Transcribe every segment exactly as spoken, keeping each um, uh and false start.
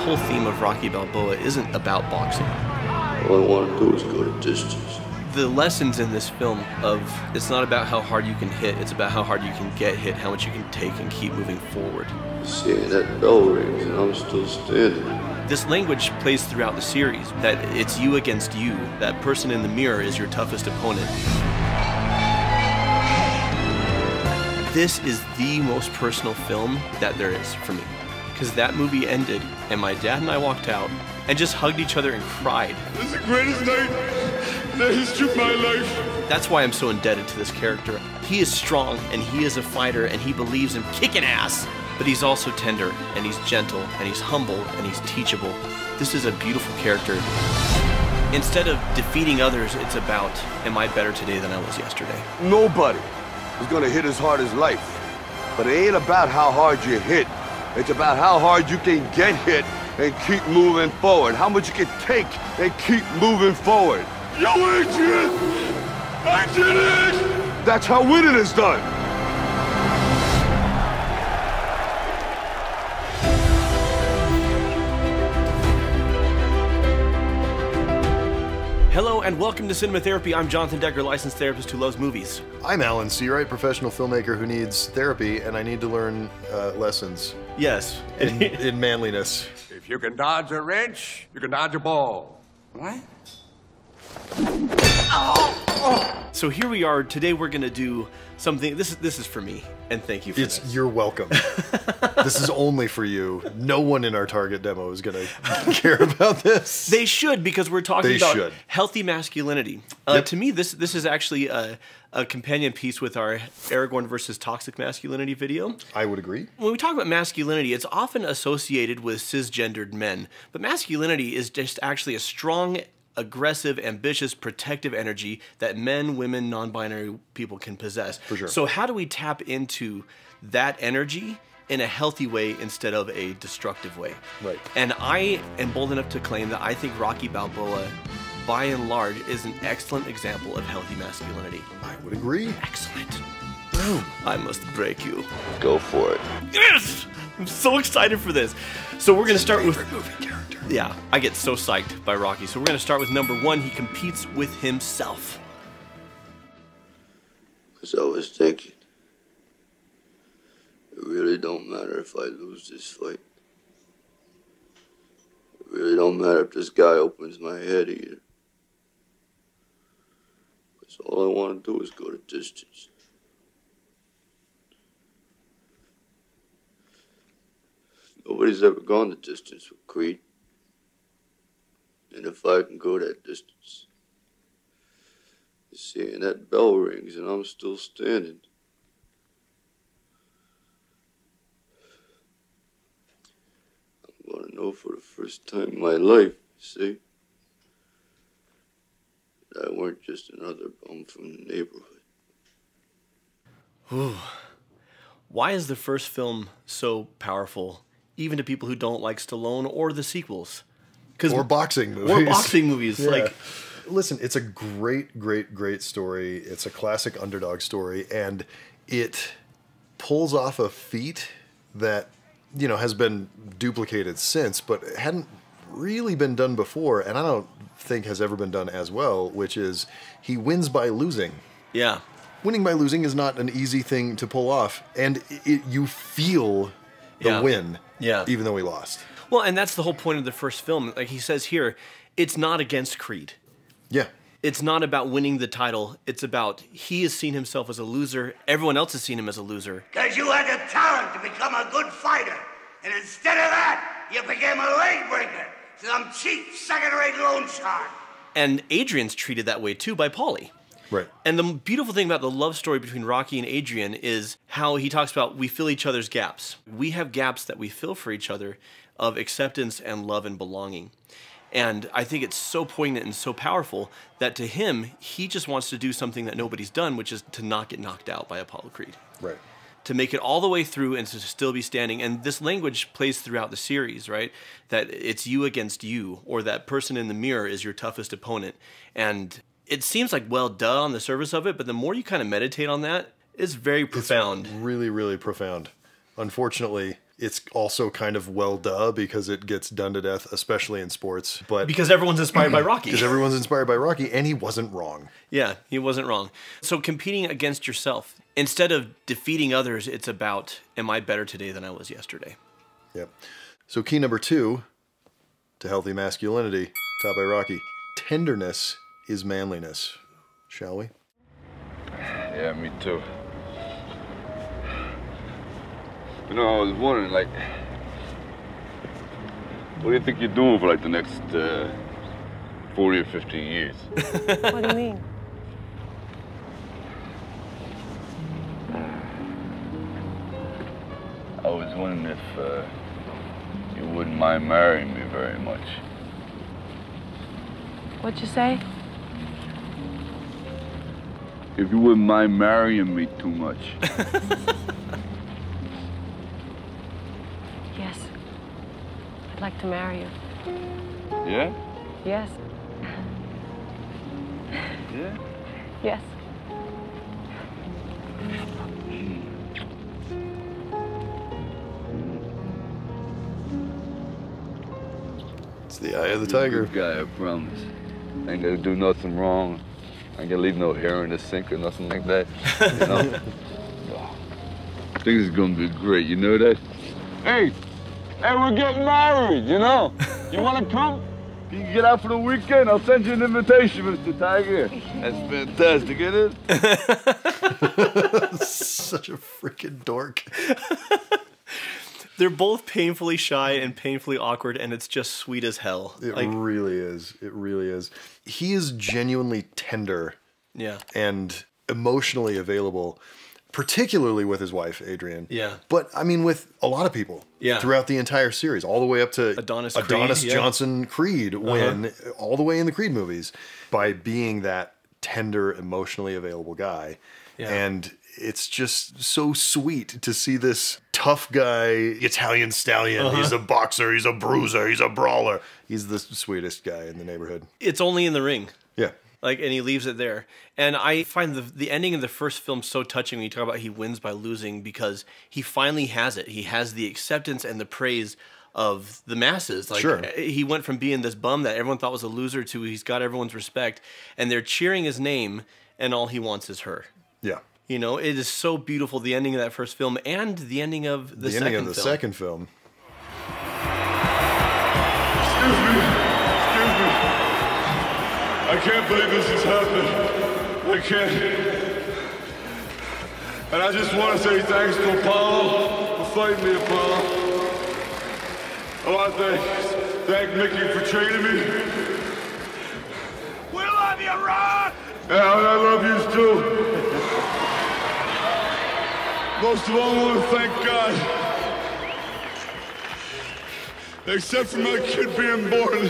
whole theme of Rocky Balboa isn't about boxing. All I want to do is go the distance. The lessons in this film of it's not about how hard you can hit, it's about how hard you can get hit, how much you can take and keep moving forward. Seeing that bell rings and I'm still standing. This language plays throughout the series, that it's you against you. That person in the mirror is your toughest opponent. This is the most personal film that there is for me. Because that movie ended, and my dad and I walked out and just hugged each other and cried. This is the greatest night in the history of my life. That's why I'm so indebted to this character. He is strong, and he is a fighter, and he believes in kicking ass. But he's also tender, and he's gentle, and he's humble, and he's teachable. This is a beautiful character. Instead of defeating others, it's about, am I better today than I was yesterday? Nobody is gonna hit as hard as life. But it ain't about how hard you hit. It's about how hard you can get hit and keep moving forward. How much you can take and keep moving forward. Yo, Adrian! I did it! That's how winning is done. Hello and welcome to Cinema Therapy. I'm Jonathan Decker, licensed therapist who loves movies. I'm Alan Seawright, professional filmmaker who needs therapy, and I need to learn uh, lessons. Yes. In, in manliness. If you can dodge a wrench, you can dodge a ball. What? So here we are. Today we're going to do something. This is this is for me, and thank you for It's this. You're welcome. This is only for you. No one in our target demo is going to care about this. They should, because we're talking They about should. healthy masculinity. Uh, Yep. To me, this this is actually a, a companion piece with our Aragorn versus toxic masculinity video. I would agree. When we talk about masculinity, it's often associated with cisgendered men, but masculinity is just actually a strong, aggressive, ambitious, protective energy that men, women, non-binary people can possess. For sure. So how do we tap into that energy in a healthy way instead of a destructive way? Right. And I am bold enough to claim that I think Rocky Balboa, by and large, is an excellent example of healthy masculinity. I would agree. Excellent. Boom. I must break you. Go for it. Yes! I'm so excited for this. So we're going to start with... movie character. Yeah, I get so psyched by Rocky. So we're going to start with number one. He competes with himself. Because I was thinking, it really don't matter if I lose this fight. It really don't matter if this guy opens my head either. Because all I want to do is go the distance. Nobody's ever gone the distance with Creed. And if I can go that distance, seeing that bell rings and I'm still standing. I'm gonna know for the first time in my life, see, that I weren't just another bum from the neighborhood. Ooh. Why is the first film so powerful, even to people who don't like Stallone or the sequels? Or boxing movies. Or boxing movies. Yeah. Like, listen, it's a great, great, great story. It's a classic underdog story, and it pulls off a feat that, you know, has been duplicated since, but hadn't really been done before, and I don't think has ever been done as well, which is he wins by losing. yeah. Winning by losing is not an easy thing to pull off, and it, you feel the Yeah. win, Yeah. even though he lost. Well, and that's the whole point of the first film. Like he says here, it's not against Creed. Yeah. It's not about winning the title. It's about he has seen himself as a loser. Everyone else has seen him as a loser. Because you had the talent to become a good fighter. And instead of that, you became a leg breaker. Some cheap, second-rate loan shark. And Adrian's treated that way too by Paulie. Right. And the beautiful thing about the love story between Rocky and Adrian is how he talks about we fill each other's gaps. We have gaps that we fill for each other of acceptance and love and belonging. And I think it's so poignant and so powerful that to him, he just wants to do something that nobody's done, which is to not get knocked out by Apollo Creed. Right. To make it all the way through and to still be standing. And this language plays throughout the series, right? That it's you against you, or that person in the mirror is your toughest opponent. And it seems like, well, duh on the surface of it, but the more you kind of meditate on that, it's very profound. It's really, really profound. Unfortunately, It's also kind of well duh because it gets done to death, especially in sports. But because everyone's inspired by Rocky. Because everyone's inspired by Rocky, and he wasn't wrong. Yeah, he wasn't wrong. So competing against yourself, instead of defeating others, it's about, am I better today than I was yesterday? Yep. So key number two to healthy masculinity, taught by Rocky, tenderness is manliness. Shall we? Yeah, me too. You know, I was wondering, like, what do you think you're doing for, like, the next uh, forty or fifteen years? What do you mean? I was wondering if uh, you wouldn't mind marrying me very much. What'd you say? If you wouldn't mind marrying me too much. Yes. I'd like to marry you. Yeah? Yes. Yeah? Yes. It's the eye of the tiger. Good guy, I promise. Ain't gonna do nothing wrong. Ain't gonna leave no hair in the sink or nothing like that. You know? Things is gonna be great, you know that? Hey! Hey, we're getting married, you know? You wanna come? You can get out for the weekend. I'll send you an invitation, Mister Tiger. That's fantastic, isn't it? Such a freaking dork. They're both painfully shy and painfully awkward, and it's just sweet as hell. It like, really is. It really is. He is genuinely tender yeah. and emotionally available, particularly with his wife, Adrian. Yeah. But, I mean, with a lot of people yeah. throughout the entire series, all the way up to Adonis, Adonis Creed, Johnson yeah. Creed, when uh-huh. all the way in the Creed movies, by being that tender, emotionally available guy. Yeah. And it's just so sweet to see this tough guy, Italian stallion. Uh-huh. He's a boxer, he's a bruiser, he's a brawler. He's the sweetest guy in the neighborhood. It's only in the ring. Yeah. Like, and he leaves it there. And I find the the ending of the first film so touching when you talk about he wins by losing, because he finally has it. He has the acceptance and the praise of the masses. Like, sure. He went from being this bum that everyone thought was a loser to he's got everyone's respect, and they're cheering his name, and all he wants is her. Yeah. You know, it is so beautiful, the ending of that first film and the ending of the, the second ending of the film. second film. Excuse me. Excuse me. I can't believe this has happened. I can't. And I just want to say thanks to Apollo for fighting me, Apollo. I want to thank, thank Mickey for training me. We love you, Ron! Yeah, and I love you too. Most of all, I want to thank God. Except for my kid being born.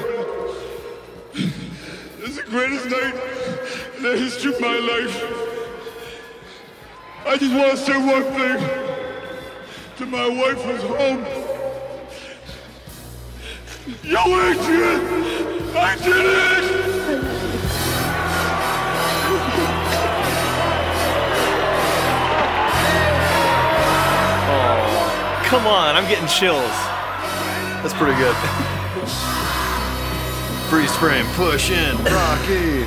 This is the greatest night in the history of my life. I just want to say one thing to my wife who's home. Yo, Adrian! I did it! Come on, I'm getting chills. That's pretty good. Freeze frame, push in, Rocky.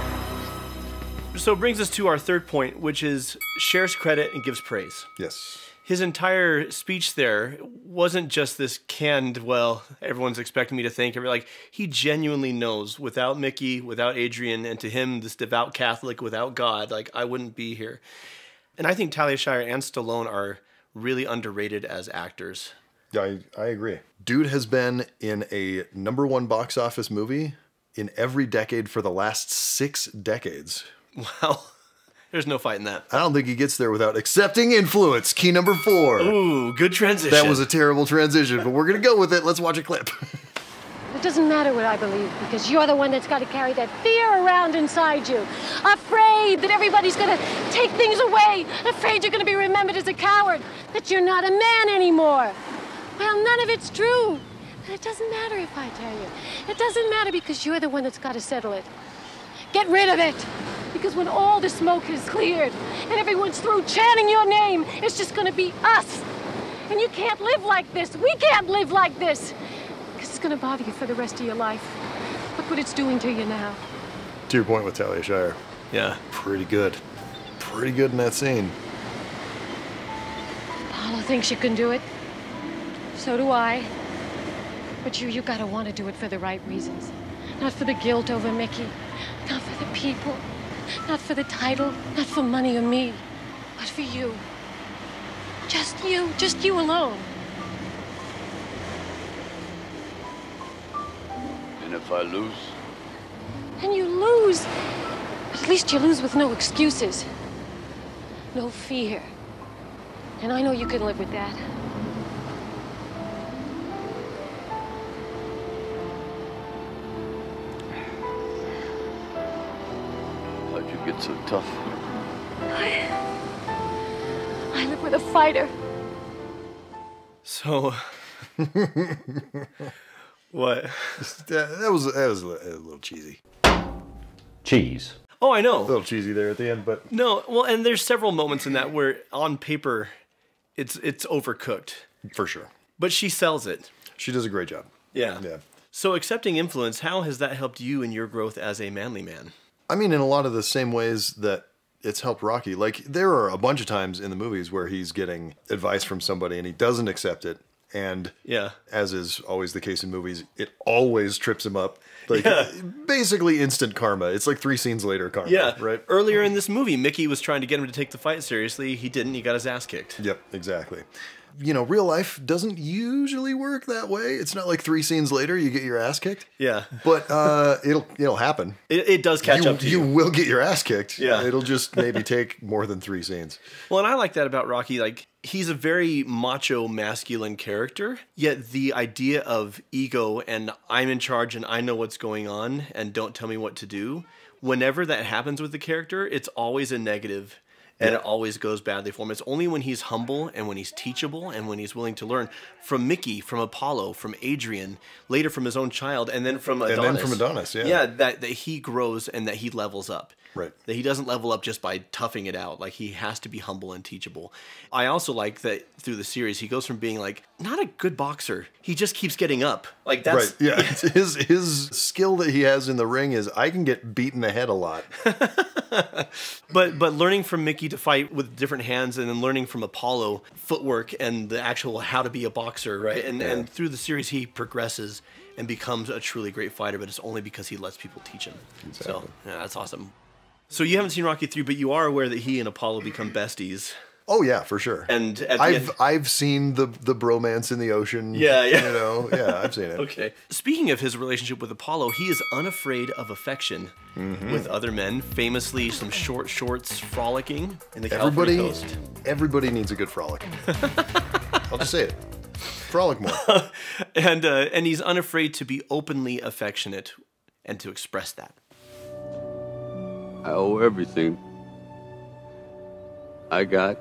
So it brings us to our third point, which is shares credit and gives praise. Yes. His entire speech there wasn't just this canned, well, everyone's expecting me to thank him. Like, he genuinely knows, without Mickey, without Adrian, and to him, this devout Catholic, without God, like, I wouldn't be here. And I think Talia Shire and Stallone are really underrated as actors. Yeah, I, I agree. Dude has been in a number one box office movie in every decade for the last six decades. Wow. There's no fighting that. I don't think he gets there without accepting influence. Key number four. Ooh, good transition. That was a terrible transition, but we're going to go with it. Let's watch a clip. It doesn't matter what I believe, because you're the one that's got to carry that fear around inside you. Afraid that everybody's going to take things away. Afraid you're going to be remembered as a coward. That you're not a man anymore. Well, none of it's true. But it doesn't matter if I tell you. It doesn't matter, because you're the one that's got to settle it. Get rid of it. Because when all the smoke is cleared and everyone's through chanting your name, it's just going to be us. And you can't live like this. We can't live like this. Because it's going to bother you for the rest of your life. Look what it's doing to you now. To your point with Talia Shire. Yeah. Pretty good. Pretty good in that scene. Apollo thinks you can do it. So do I. But you, you gotta want to do it for the right reasons. Not for the guilt over Mickey. Not for the people. Not for the title. Not for money or me. But for you. Just you. Just you alone. And if I lose? And you lose. But at least you lose with no excuses. No fear. And I know you can live with that. How'd you get so tough? I, I live with a fighter. So, what? That, that was that was a little cheesy. Cheese. Oh, I know. A little cheesy there at the end, but no. Well, and there's several moments in that where, on paper, it's it's overcooked for sure. But she sells it. She does a great job. Yeah. Yeah. So, accepting influence, how has that helped you in your growth as a manly man? I mean, in a lot of the same ways that it's helped Rocky. Like, there are a bunch of times in the movies where he's getting advice from somebody and he doesn't accept it. And yeah, as is always the case in movies, it always trips him up. Like, yeah. basically instant karma. It's like three scenes later karma. Yeah. Right? Earlier in this movie, Mickey was trying to get him to take the fight seriously. He didn't. He got his ass kicked. Yep, exactly. You know, real life doesn't usually work that way. It's not like three scenes later you get your ass kicked. Yeah. But uh, it'll it'll happen. It, it does catch you, up to you. You will get your ass kicked. Yeah. It'll just maybe take more than three scenes. Well, and I like that about Rocky. Like, he's a very macho, masculine character, yet the idea of ego and I'm in charge and I know what's going on and don't tell me what to do, whenever that happens with the character, it's always a negative. And Yeah. it always goes badly for him. It's only when he's humble and when he's teachable and when he's willing to learn from Mickey, from Apollo, from Adrian, later from his own child, and then from Adonis. And then from Adonis, yeah. Yeah, that, that he grows and that he levels up. Right. That he doesn't level up just by toughing it out. Like, he has to be humble and teachable. I also like that through the series, he goes from being like, not a good boxer. He just keeps getting up. Like, that's... Right, yeah. his, his skill that he has in the ring is, I can get beaten ahead a lot. but but learning from Mickey to fight with different hands, and then learning from Apollo footwork and the actual how to be a boxer, right? And, Yeah. and through the series, he progresses and becomes a truly great fighter, but it's only because he lets people teach him. Exactly. So, yeah, that's awesome. So you haven't seen Rocky three, but you are aware that he and Apollo become besties. Oh yeah, for sure. And at the I've end- I've seen the the bromance in the ocean. Yeah, yeah. You know, yeah, I've seen it. Okay. Speaking of his relationship with Apollo, he is unafraid of affection Mhm. with other men. Famously, some short shorts frolicking in the Everybody, California coast. everybody needs a good frolic. I'll just say it. Frolic more. and uh, and he's unafraid to be openly affectionate and to express that. I owe everything I got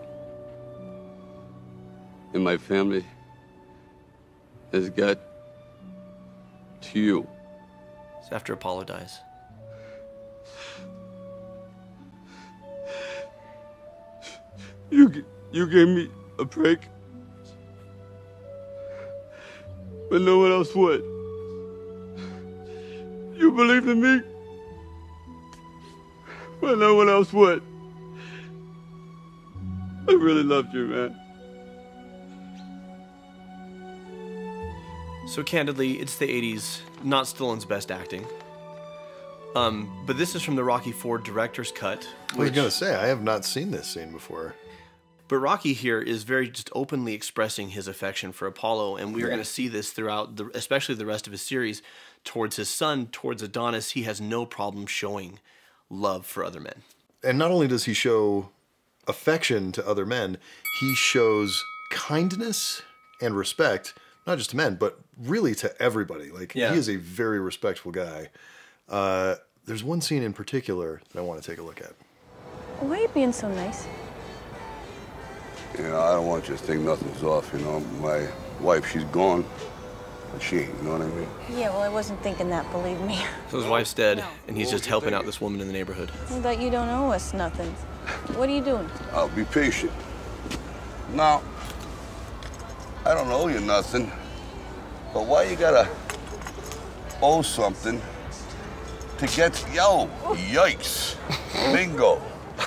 and my family has got to you. It's after Apollo dies. You, g- you gave me a break, but no one else would. You believed in me, but no one else would. I really loved you, man. So candidly, it's the eighties, not Stallone's best acting. Um, but this is from the Rocky four director's cut. I was which- gonna say I have not seen this scene before. But Rocky here is very just openly expressing his affection for Apollo, and we are Yeah. going to see this throughout, the, especially the rest of his series, towards his son, towards Adonis. He has no problem showing love for other men. And not only does he show affection to other men, he shows kindness and respect, not just to men, but really to everybody. Like, Yeah. he is a very respectful guy. Uh, there's one scene in particular that I want to take a look at. Why are you being so nice? You know, I don't want you to think nothing's off, you know. My wife, she's gone, but she ain't, you know what I mean? Yeah, well, I wasn't thinking that, believe me. So his wife's dead, and he's just helping out this woman in the neighborhood. But you don't owe us nothing. What are you doing? I'll be patient. Now, I don't owe you nothing. But why you gotta owe something to get, yo, yikes, bingo.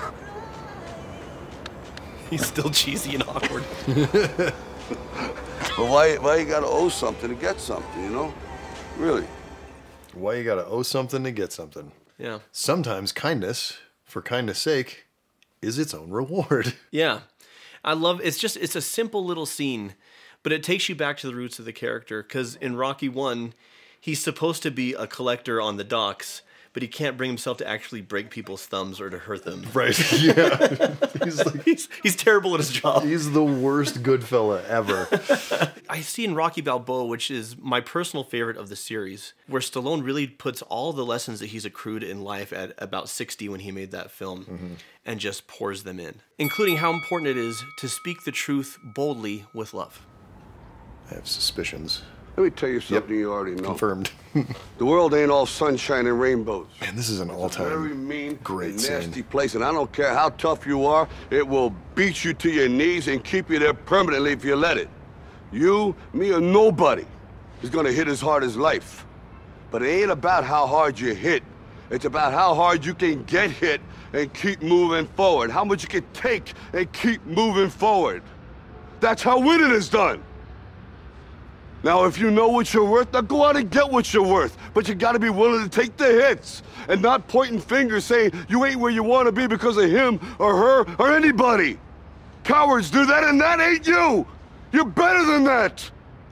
He's still cheesy and awkward. But why, why you gotta owe something to get something, you know? Really. Why you gotta owe something to get something. Yeah. Sometimes kindness, for kindness' sake, is its own reward. Yeah. I love, it's just, it's a simple little scene, but it takes you back to the roots of the character, because in Rocky one, he's supposed to be a collector on the docks, but he can't bring himself to actually break people's thumbs or to hurt them. Right, yeah. He's, like, he's, he's terrible at his job. He's the worst good fella ever. I see in Rocky Balboa, which is my personal favorite of the series, where Stallone really puts all the lessons that he's accrued in life at about sixty when he made that film, mm-hmm. and just pours them in, including how important it is to speak the truth boldly with love. I have suspicions. Let me tell you something Yep. you already know. Confirmed. The world ain't all sunshine and rainbows. Man, this is an all-time very mean, great and scene. nasty place, and I don't care how tough you are, it will beat you to your knees and keep you there permanently if you let it. You, me, or nobody is gonna hit as hard as life. But it ain't about how hard you hit. It's about how hard you can get hit and keep moving forward. How much you can take and keep moving forward. That's how winning is done. Now, if you know what you're worth, now go out and get what you're worth. But you gotta be willing to take the hits and not pointing fingers saying you ain't where you wanna be because of him or her or anybody. Cowards do that, and that ain't you. You're better than that.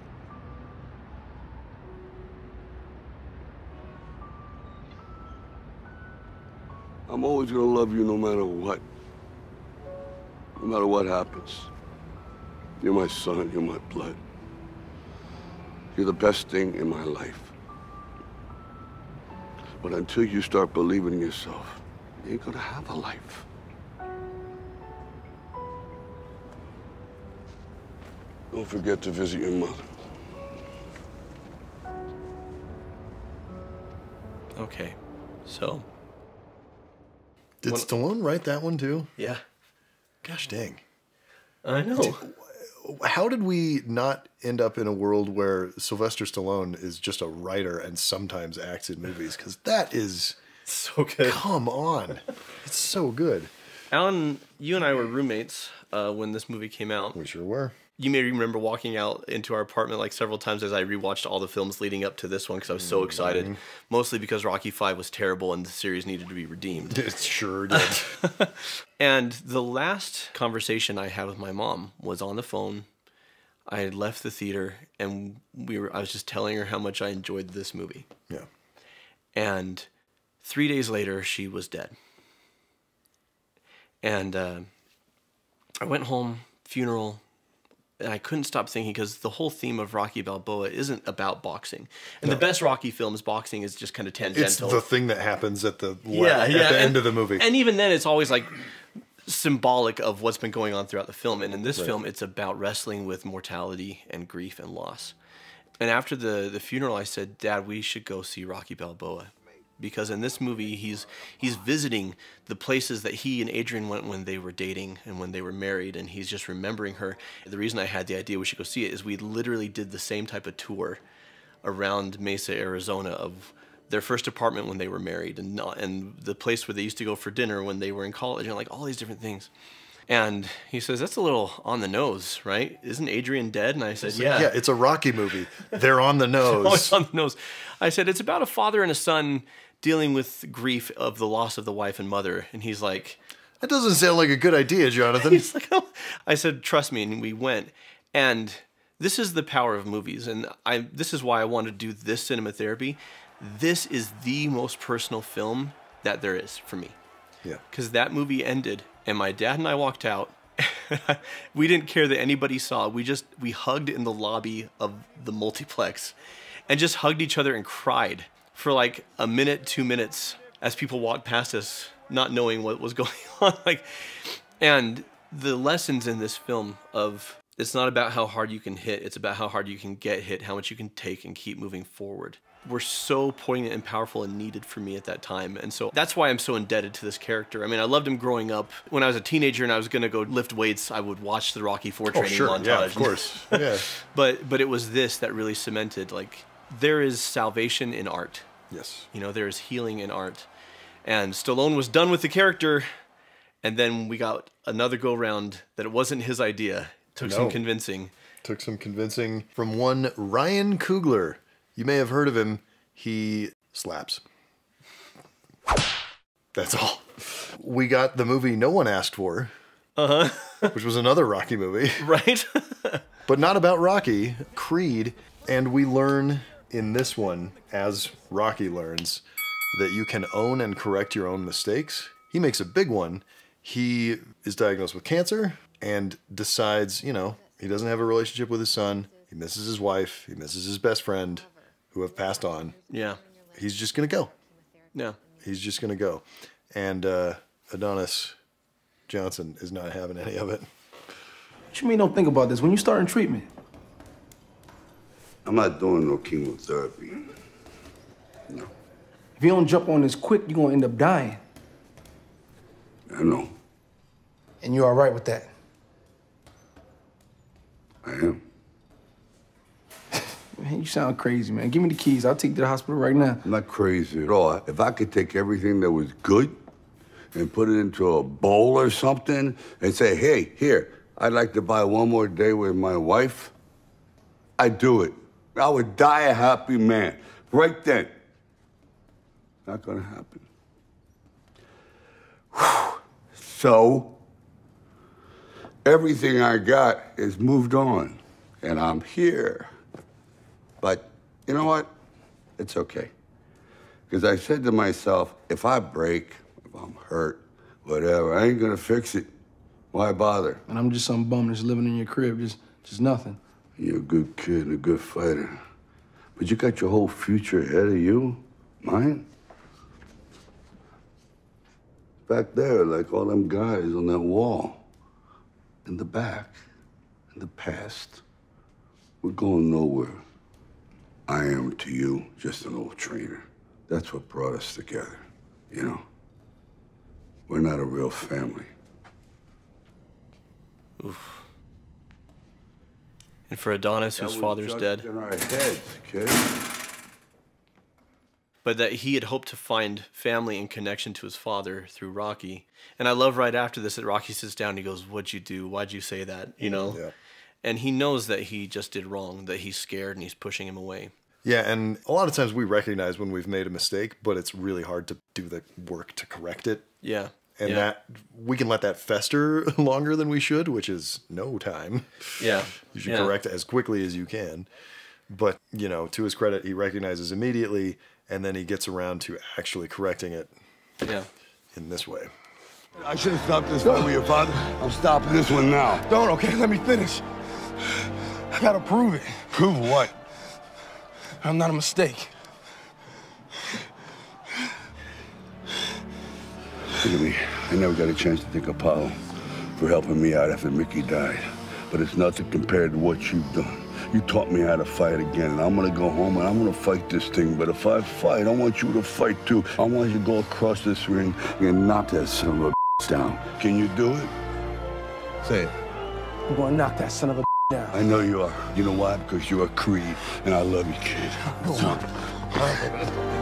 I'm always gonna love you no matter what. No matter what happens. You're my son, you're my blood. You're the best thing in my life. But until you start believing in yourself, you ain't gonna have a life. Don't forget to visit your mother. Okay, so. Did When, Stallone write that one too? Yeah. Gosh dang. I know. Did, how did we not end up in a world where Sylvester Stallone is just a writer and sometimes acts in movies? Because that is so good. Come on. It's so good. Alan, you and I were roommates uh, when this movie came out. We sure were. You may remember walking out into our apartment like several times as I rewatched all the films leading up to this one because I was so excited. Mm-hmm. Mostly because Rocky five was terrible and the series needed to be redeemed. It sure did. And the last conversation I had with my mom was on the phone. I had left the theater and we were. I was just telling her how much I enjoyed this movie. Yeah. And three days later, she was dead. And uh, I went home, funeral. And I couldn't stop thinking because the whole theme of Rocky Balboa isn't about boxing. And no. the best Rocky films, boxing is just kind of tangential. It's the thing that happens at the, yeah, at yeah. the and, end of the movie. And even then, it's always like symbolic of what's been going on throughout the film. And in this right. film, it's about wrestling with mortality and grief and loss. And after the, the funeral, I said, Dad, we should go see Rocky Balboa. Because in this movie, he's he's visiting the places that he and Adrian went when they were dating and when they were married, and he's just remembering her. The reason I had the idea we should go see it is we literally did the same type of tour around Mesa, Arizona, of their first apartment when they were married, and not, and the place where they used to go for dinner when they were in college, and like all these different things. And he says, that's a little on the nose, right? Isn't Adrian dead? And I said, yeah. Yeah, it's a Rocky movie. They're on the nose. Oh, it's on the nose. I said, it's about a father and a son dealing with grief of the loss of the wife and mother. And he's like... That doesn't sound like a good idea, Jonathan. He's like, oh. I said, trust me, and we went. And this is the power of movies. And I. this is why I wanted to do this cinema therapy. This is the most personal film that there is for me. Yeah. Because that movie ended, and my dad and I walked out. We didn't care that anybody saw. We just, we hugged in the lobby of the multiplex and just hugged each other and cried for like a minute, two minutes as people walked past us, not knowing what was going on. Like, and the lessons in this film of, it's not about how hard you can hit, it's about how hard you can get hit, how much you can take and keep moving forward. were so poignant and powerful and needed for me at that time. And so that's why I'm so indebted to this character. I mean, I loved him growing up. When I was a teenager and I was going to go lift weights, I would watch the Rocky four training oh, sure. montage. Yeah, of course. Yeah. But but it was this that really cemented, like, there is salvation in art. Yes. You know, there is healing in art. And Stallone was done with the character, and then we got another go-round that it wasn't his idea. Took No. some convincing. Took some convincing from one Ryan Coogler. You may have heard of him. He slaps. That's all. We got the movie no one asked for. Uh-huh. Which was another Rocky movie. Right? But not about Rocky. Creed. And we learn in this one, as Rocky learns, that you can own and correct your own mistakes. He makes a big one. He is diagnosed with cancer and decides, you know, he doesn't have a relationship with his son. He misses his wife. He misses his best friend, who have passed on. Yeah. He's just going to go. Yeah. He's just going to go. And uh, Adonis Johnson is not having any of it. What you mean don't think about this? When you starting treatment? I'm not doing no chemotherapy. No. If you don't jump on this quick, you're gonna end up dying. I know. And you're all right with that? I am. Man, you sound crazy, man. Give me the keys. I'll take you to the hospital right now. I'm not crazy at all. If I could take everything that was good and put it into a bowl or something and say, hey, here, I'd like to buy one more day with my wife, I'd do it. I would die a happy man right then. Not gonna happen. Whew. So, everything I got is moved on, and I'm here. But you know what? It's okay. Because I said to myself, if I break, if I'm hurt, whatever, I ain't gonna fix it. Why bother? And I'm just some bum that's living in your crib, just, just nothing. You're a good kid and a good fighter. But you got your whole future ahead of you. Mine? Back there, like all them guys on that wall. In the back, in the past. We're going nowhere. I am to you just an old trainer. That's what brought us together, you know? We're not a real family. Oof. And for Adonis, whose father's dead. In our heads, kid. But that he had hoped to find family and connection to his father through Rocky. And I love right after this that Rocky sits down and he goes, what'd you do? Why'd you say that? You know? Yeah. And he knows that he just did wrong, that he's scared and he's pushing him away. Yeah, and a lot of times we recognize when we've made a mistake, but it's really hard to do the work to correct it. Yeah. And yeah. that we can let that fester longer than we should, which is no time. Yeah. You should yeah. correct it as quickly as you can. But, you know, to his credit, he recognizes immediately, and then he gets around to actually correcting it yeah. in this way. I should have stopped this fight with your father. I'm stopping this one now. Don't, okay? Let me finish. I gotta prove it. Prove what? I'm not a mistake. Look at me. I never got a chance to thank Apollo for helping me out after Mickey died. But it's nothing compared to what you've done. You taught me how to fight again, and I'm gonna go home and I'm gonna fight this thing. But if I fight, I want you to fight too. I want you to go across this ring and knock that son of a down. Can you do it? Say it. I'm gonna knock that son of a down. I know you are. You know why? Because you're a Creed, and I love you, kid. Go on. All right, baby.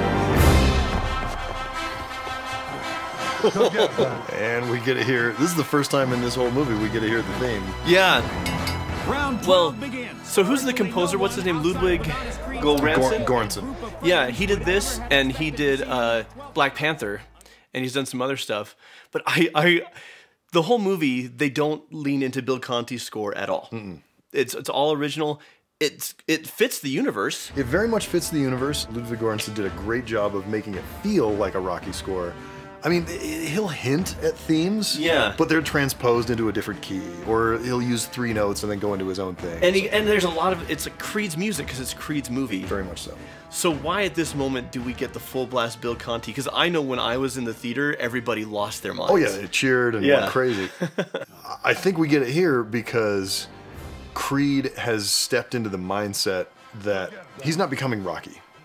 And we get to hear, this is the first time in this whole movie we get to hear the theme. Yeah. Well, so who's the composer? What's his name? Ludwig Göransson? Göransson. Yeah, he did this, and he did uh, Black Panther, and he's done some other stuff. But I, I, the whole movie, they don't lean into Bill Conti's score at all. Mm-mm. It's it's all original. It's it fits the universe. It very much fits the universe. Ludwig Göransson did a great job of making it feel like a Rocky score. I mean, he'll hint at themes, yeah, but they're transposed into a different key, or he'll use three notes and then go into his own thing. And he, and there's a lot of, it's like Creed's music because it's Creed's movie. Very much so. So why at this moment do we get the full blast Bill Conti? Because I know when I was in the theater, everybody lost their minds. Oh yeah, they cheered and yeah. went crazy. I think we get it here because Creed has stepped into the mindset that he's not becoming Rocky.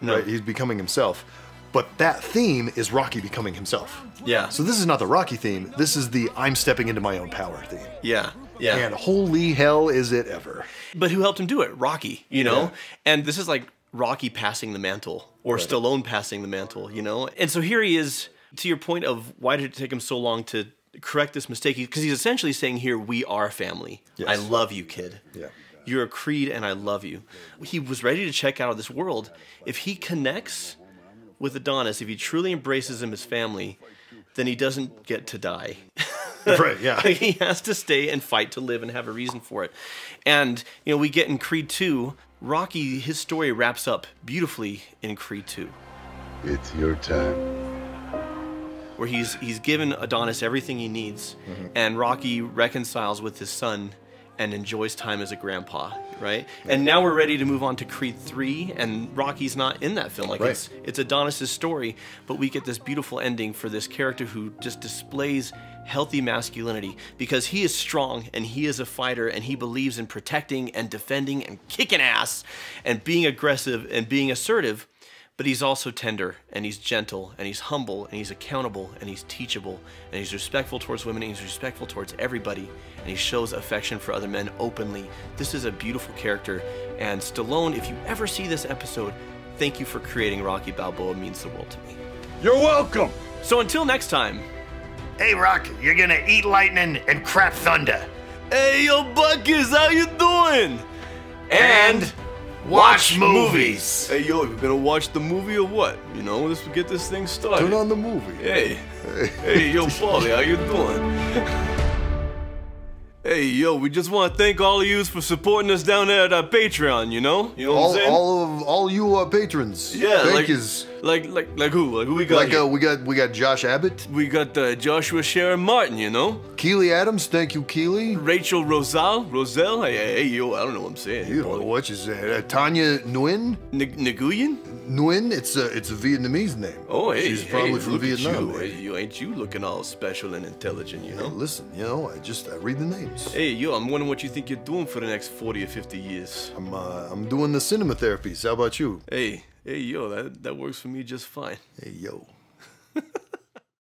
No. right? He's becoming himself. But that theme is Rocky becoming himself. Yeah. So this is not the Rocky theme. This is the I'm stepping into my own power theme. Yeah. Yeah. And holy hell is it ever. But who helped him do it? Rocky, you know? Yeah. And this is like Rocky passing the mantle, or right. Stallone passing the mantle, you know? And so here he is, to your point of why did it take him so long to correct this mistake? Because he's essentially saying here, we are family. Yes. I love you, kid. Yeah. You're a creed and I love you. He was ready to check out of this world. If he connects with Adonis, if he truly embraces him as family, then he doesn't get to die. Right, yeah. He has to stay and fight to live and have a reason for it. And, you know, we get in Creed two, Rocky, his story wraps up beautifully in Creed two. It's your time. Where he's, he's given Adonis everything he needs, mm-hmm. and Rocky reconciles with his son and enjoys time as a grandpa, right? And now we're ready to move on to Creed three, and Rocky's not in that film. Like, right. it's, it's Adonis' story, but we get this beautiful ending for this character who just displays healthy masculinity, because he is strong, and he is a fighter, and he believes in protecting and defending and kicking ass and being aggressive and being assertive. But he's also tender, and he's gentle, and he's humble, and he's accountable, and he's teachable, and he's respectful towards women, and he's respectful towards everybody, and he shows affection for other men openly. This is a beautiful character, and Stallone, if you ever see this episode, thank you for creating Rocky Balboa. It means the world to me. You're welcome! So until next time. Hey, Rocky, you're gonna eat lightning and crap thunder. Hey, yo, Buckers, how you doing? And... watch movies. Hey, yo, you gonna watch the movie or what? You know, let's get this thing started. Turn on the movie. Hey. Hey, hey yo, Paulie, how you doing? Hey, yo, we just want to thank all of you for supporting us down there at our Patreon, you know? You know all, what I'm saying? All of all you uh, patrons. Yeah, thank like, yous. like like like who? Like who we got? Like here? uh, we got we got Josh Abbott. We got uh, Joshua Sharon Martin, you know? Keely Adams, thank you, Keely. Rachel Rosal, Roselle, hey, hey, hey, yo, I don't know what I'm saying. You don't know what you said. Uh, Tanya Nguyen. N Nguyen? Nguyen, it's a it's a Vietnamese name. Oh, hey, she's probably hey, from look Vietnam. At you. Hey, you ain't you looking all special and intelligent, you know? Hey, listen, you know, I just I read the names. Hey, yo, I'm wondering what you think you're doing for the next forty or fifty years. I'm uh, I'm doing the cinema therapies. How about you? Hey, hey, yo, that that works for me just fine. Hey, yo.